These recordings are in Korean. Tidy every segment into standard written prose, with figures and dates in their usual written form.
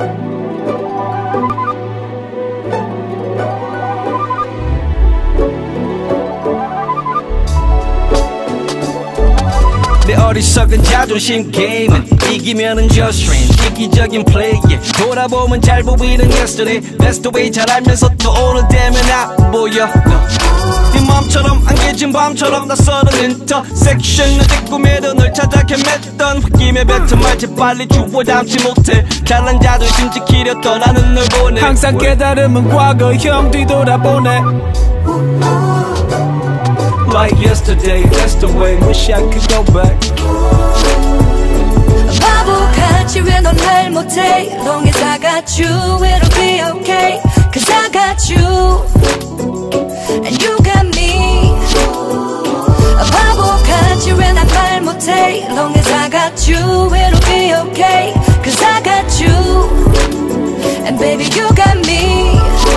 내 어리석은 자존심 게임은 이기면은 just train 이기적인 플레이 돌아보면 잘 보이는 yesterday That's the way 잘 알면서 또 오늘 되면 안 보여 네 맘처럼 안개진 밤처럼 낯설은 인터섹션 내 꿈에도 널 찾아 헤맸던 홧김에 뱉은 말 재빨리 주워 담지 못해 잘난 자존심 지키려 떠나는 널 보내 항상 깨달음은 과거형 뒤돌아보네 Like yesterday, that's the way wish I could go back 바보같이 왜 넌 말 못해 Long as I got you, it'll be okay Cause I got you And you got me 바보같이 왜 난 말 못해 Long as I got you, it'll be okay Cause I got you And baby you got me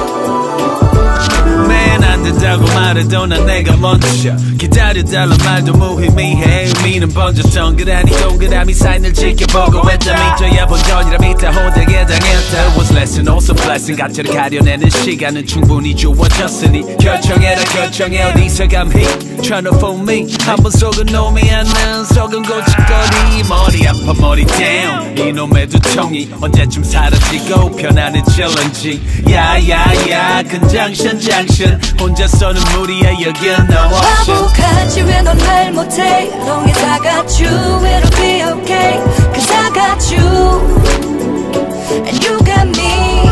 안 된다고 말해도 난 내가 먼저 기다려달란 말도 무의미해 의미는 번져 동그라미 동그라미 사인을 지켜보고 했다 믿어야 본전이라 믿다 호되게 당했다 It was lesson also blessing 가짜를 가려내는 시간은 충분히 주어졌으니 결정해라 결정해 어디서 감히 Tryna fool me 한번 속은 놈이 않는 속은 고춧거리 머리 아파 머리 down 이놈의 두통이 언제쯤 사라지고 편안해질런지 야야야 근장션 장션 혼자서는 무리야 여긴 no option 바보같이 왜 넌 말 못해 Long as I got you it'll be okay Cause I got you And you got me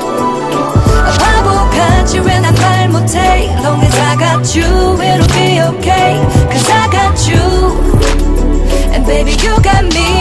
바보같이 왜 난 말 못해 Long as I got you it'll be okay Cause I got you And baby you got me